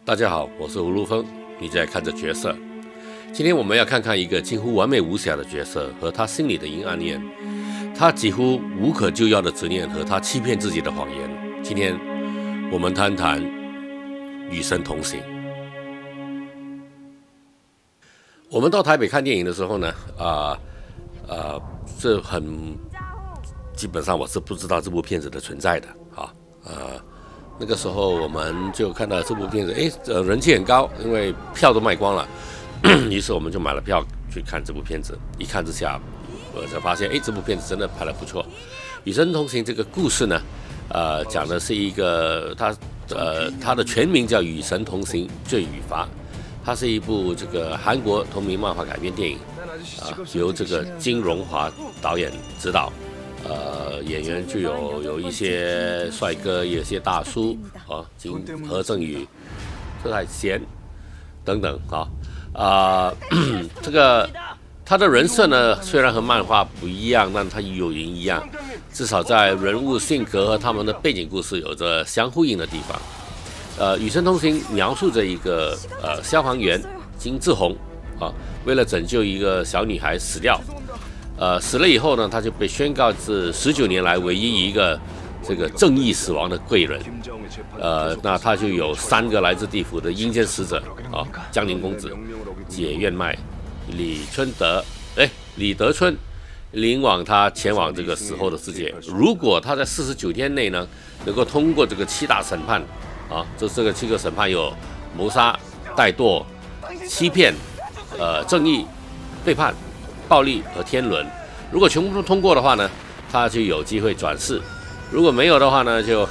大家好，我是吴如风，你在看着角色。今天我们要看看一个近乎完美无瑕的角色和他心里的阴暗面，他几乎无可救药的执念和他欺骗自己的谎言。今天我们谈谈与神同行。我们到台北看电影的时候呢，这很基本上我是不知道这部片子的存在的那个时候我们就看到这部片子，人气很高，因为票都卖光了，于是我们就买了票去看这部片子。一看之下，我才发现，这部片子真的拍得不错。《与神同行》这个故事呢，讲的是一个它的全名叫《与神同行：罪与罚》，它是一部这个韩国同名漫画改编电影，由这个金荣华导演执导。演员就有一些帅哥，有一些大叔何振宇、车太贤等等这个他的人设呢，虽然和漫画不一样，但他有人一样，至少在人物性格和他们的背景故事有着相呼应的地方。与神同行描述着一个消防员金志宏为了拯救一个小女孩死掉。死了以后呢，他就被宣告是19年来唯一一个这个正义死亡的贵人。那他就有3个来自地府的阴间使者江宁公子、解怨麦、李德春领往他前往这个死后的世界。如果他在49天内呢，能够通过这个7大审判这个7个审判有谋杀、怠惰、欺骗、正义、背叛、暴力和天伦，如果全部都通过的话呢，他就有机会转世；如果没有的话呢，就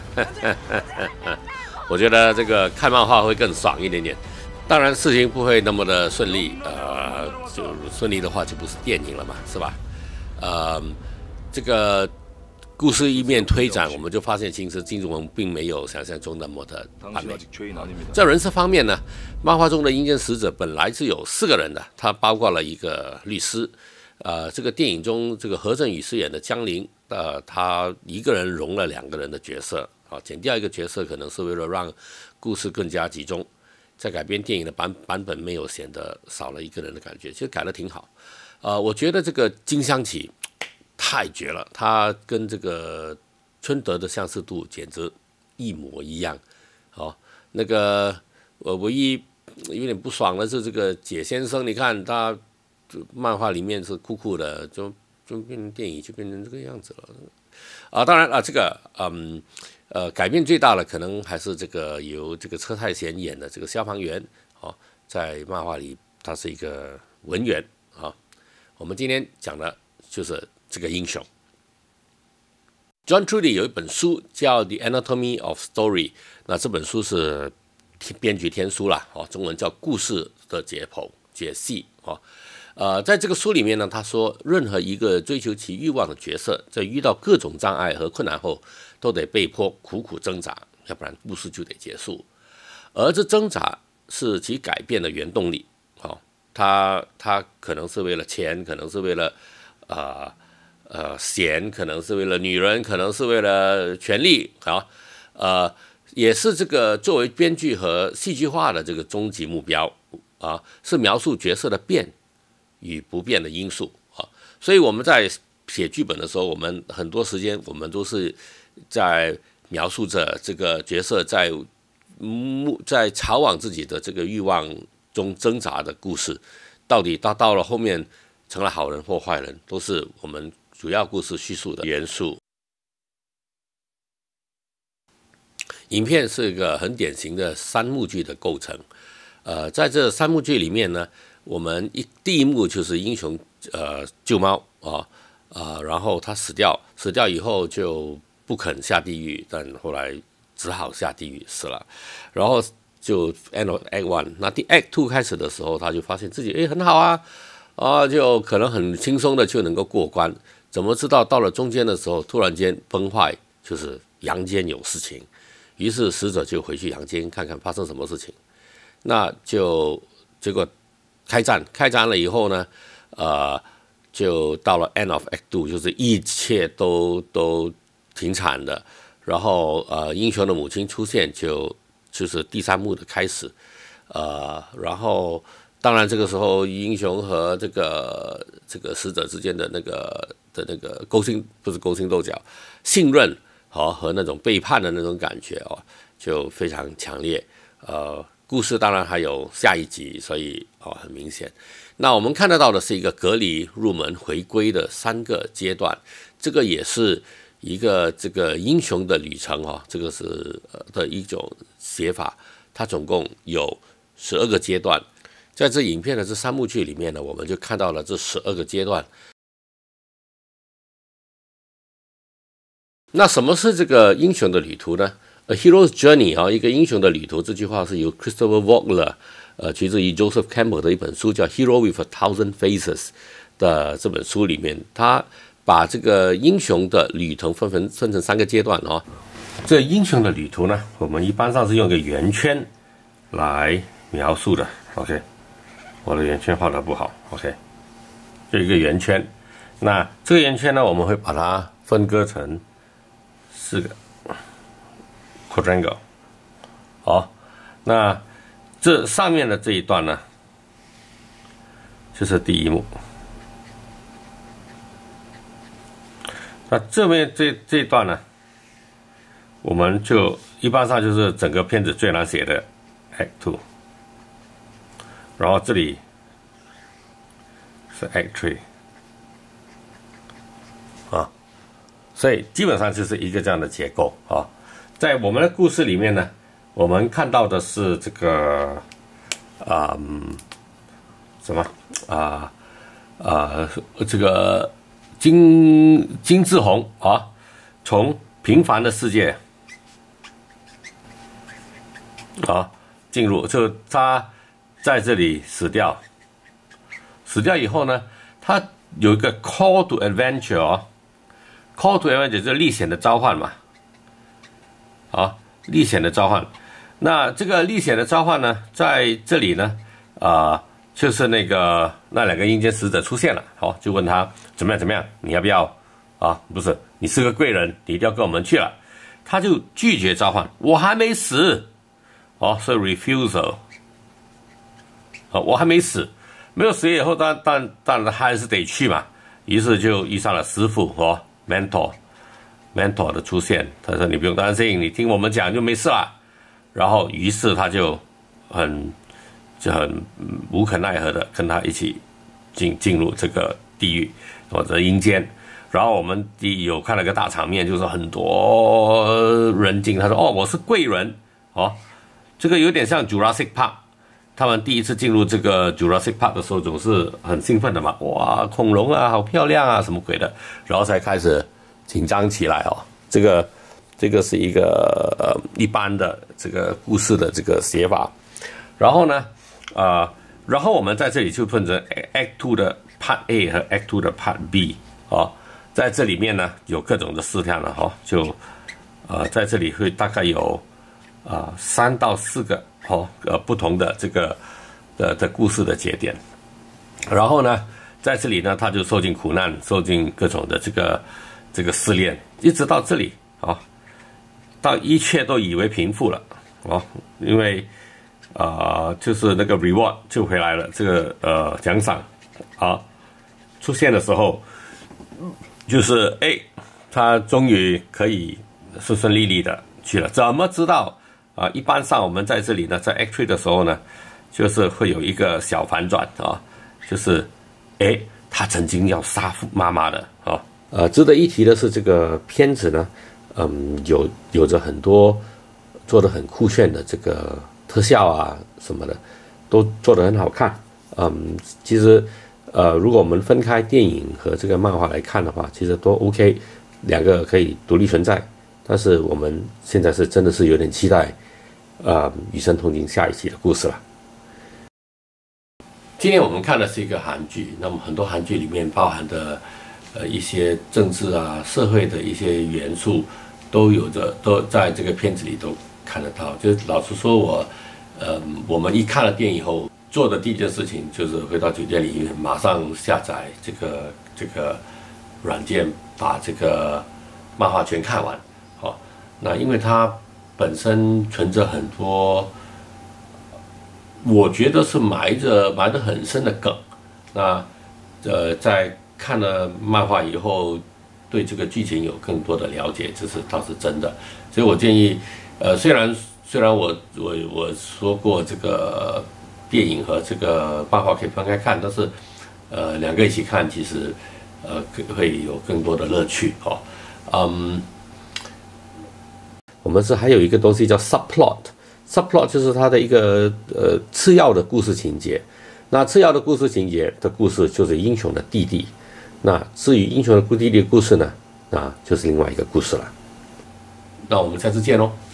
我觉得这个看漫画会更爽一点点。当然事情不会那么的顺利，就顺利的话就不是电影了嘛，是吧？这个故事一面推展，我们就发现其实金志宏并没有想象中那么的完美。在人设方面呢，漫画中的阴间使者本来是有4个人的，他包括了一个律师。这个电影中这个何振宇饰演的江林，他一个人融了2个人的角色，减掉一个角色可能是为了让故事更加集中。在改编电影的版本没有显得少了一个人的感觉，其实改得挺好。我觉得这个金湘琪太绝了，他跟这个春德的相似度简直一模一样。那个我唯一有点不爽的是这个解先生，你看他漫画里面是酷酷的，就变成电影就变成这个样子了。当然这个改变最大的可能还是这个由这个车太贤演的这个消防员在漫画里他是一个文员我们今天讲的就是这个英雄。John Trudy 有一本书叫《The Anatomy of Story》，那这本书是编剧天书啦，中文叫《故事的解剖解析》在这个书里面呢，他说任何一个追求其欲望的角色，在遇到各种障碍和困难后，都得被迫苦苦挣扎，要不然故事就得结束。而这挣扎是其改变的原动力。他可能是为了钱，可能是为了闲，可能是为了女人，可能是为了权力也是这个作为编剧和戏剧化的这个终极目标是描述角色的变与不变的因素所以我们在写剧本的时候，我们很多时间我们都是在描述着这个角色在朝往自己的这个欲望中挣扎的故事，到底他到了后面成了好人或坏人，都是我们主要故事叙述的元素。影片是一个很典型的3幕剧的构成。在这3幕剧里面呢，我们第一幕就是英雄救猫然后他死掉以后就不肯下地狱，但后来只好下地狱死了，然后就 end of Act 1。那第 Act 2开始的时候，他就发现自己很好就可能很轻松的就能够过关。怎么知道到了中间的时候，突然间崩坏，就是阳间有事情。于是使者就回去阳间看看发生什么事情。那就结果开战了以后呢，就到了 end of Act 2，就是一切都停产的。然后英雄的母亲出现，就就是第3幕的开始，然后当然这个时候英雄和这个使者之间的那个勾心不是勾心斗角，信任和那种背叛的那种感觉哦，就非常强烈。故事当然还有下一集，所以很明显。那我们看得到的是一个隔离入门回归的3个阶段，这个也是一个这个英雄的旅程这个是的一种写法。它总共有12个阶段，在这影片的这3幕剧里面呢，我们就看到了这12个阶段。那什么是这个英雄的旅途呢？A Hero's Journey 一个英雄的旅途，这句话是由 Christopher Vogler 取自于 Joseph Campbell 的一本书叫《Hero with a Thousand Faces》的这本书里面，他把这个英雄的旅程分成3个阶段这英雄的旅途呢，我们一般上是用一个圆圈来描述的。OK， 我的圆圈画得不好。OK， 就一个圆圈。那这个圆圈呢，我们会把它分割成4个 quadrangle。那这上面的这一段呢，就是第1幕。那这边这一段呢，我们就一般上就是整个片子最难写的 Act 2， 然后这里是 Act 3所以基本上就是一个这样的结构在我们的故事里面呢，我们看到的是这个这个金志宏从平凡的世界进入，就他在这里死掉以后呢，他有一个 call to adventure。call to adventure 就是历险的召唤嘛，历险的召唤。那这个历险的召唤呢，在这里呢，就是那2个阴间使者出现了，就问他怎么样，你要不要不是，你是个贵人，你一定要跟我们去了。他就拒绝召唤，我还没死，所以 refusal，我还没死，没有死以后，当然还是得去嘛。于是就遇上了师傅mentor 的出现，他说你不用担心，你听我们讲就没事了。然后于是他就很无可奈何的跟他一起进入这个地狱或者阴间。然后我们有看了个大场面，就是很多人进，他说我是贵人这个有点像 Jurassic Park， 他们第一次进入这个 Jurassic Park 的时候总是很兴奋的嘛，哇，恐龙啊好漂亮啊什么鬼的，然后才开始紧张起来这个是一个一般的这个故事的这个写法。然后呢然后我们在这里就分成 Act 2的 Part A 和 Act 2的 Part B 在这里面呢有各种的事项了就在这里会大概有3到4个不同的这个的故事的节点。然后呢在这里呢他就受尽苦难，受尽各种的这个试炼，一直到这里到一切都以为平复了因为就是那个 reward 就回来了，这个奖赏出现的时候，就是他终于可以顺顺利利的去了。怎么知道一般上我们在这里呢，在 Act 3的时候呢，就是会有一个小反转就是他曾经要杀父妈妈的值得一提的是，这个片子呢有着很多做得很酷炫的这个特效啊什么的，都做得很好看。其实如果我们分开电影和这个漫画来看的话，其实都 OK， 2个可以独立存在。但是我们现在是真的是有点期待与生同情下一期的故事了。今天我们看的是一个韩剧，那么很多韩剧里面包含的一些政治啊社会的一些元素都在这个片子里都看得到。就是老实说我们一看了电影后做的第一件事情就是回到酒店里面马上下载这个软件，把这个漫画全看完。那因为它本身存着很多，我觉得是埋得很深的梗。那在看了漫画以后，对这个剧情有更多的了解，这是倒是真的。所以我建议，虽然我说过这个电影和这个漫画可以分开看，但是两个一起看，其实会有更多的乐趣哦。我们还有一个东西叫 subplot 就是它的一个次要的故事情节。那次要的故事情节的故事就是英雄的弟弟。那至于英雄的弟弟的故事呢，那就是另外一个故事了。那我们下次见喽。